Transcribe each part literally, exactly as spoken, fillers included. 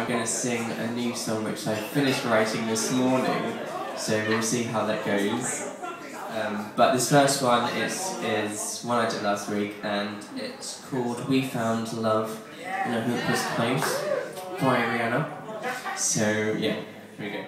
I'm going to sing a new song which I finished writing this morning, so we'll see how that goes. Um, but this first one is, is one I did last week, and it's called We Found Love in a Hopeless Place by Rhianna. So yeah, here we go.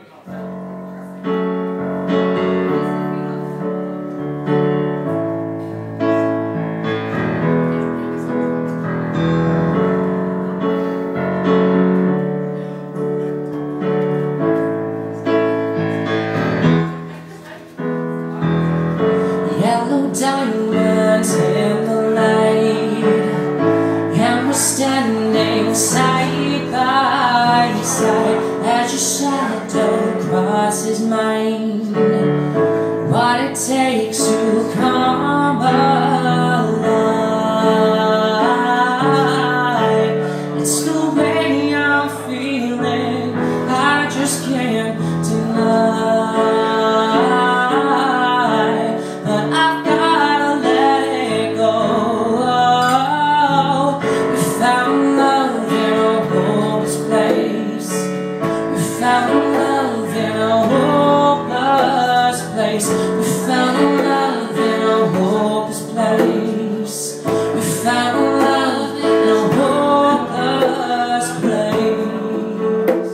Yellow diamonds in the light, and we're standing side by side as your shadow crosses mine. What it takes to come alive, it's the way I'm feeling, I just can't deny. We found love in a hopeless place. We found love in a hopeless place.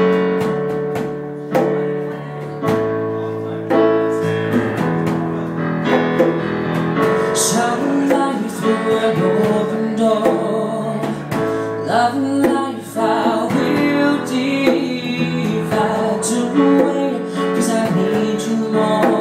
Shine light through an open door. Love and life I will divide. To wait, 'cause I need you more.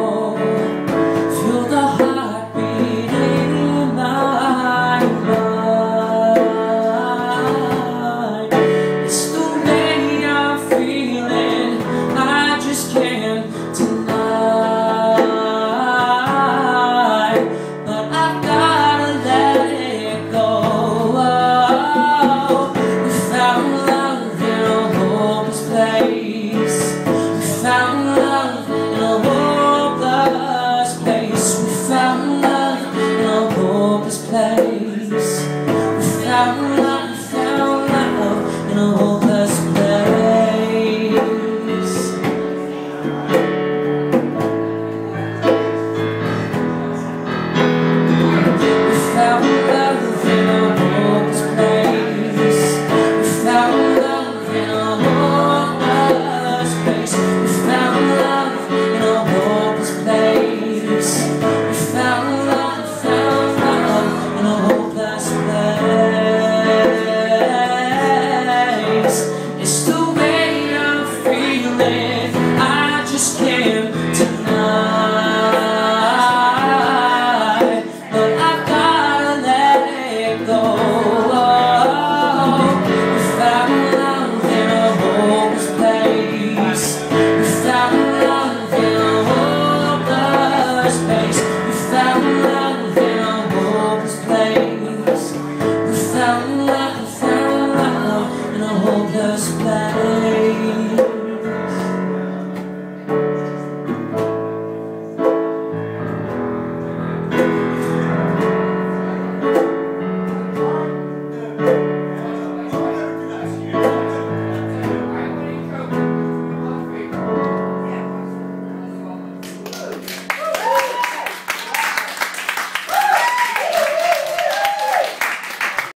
It's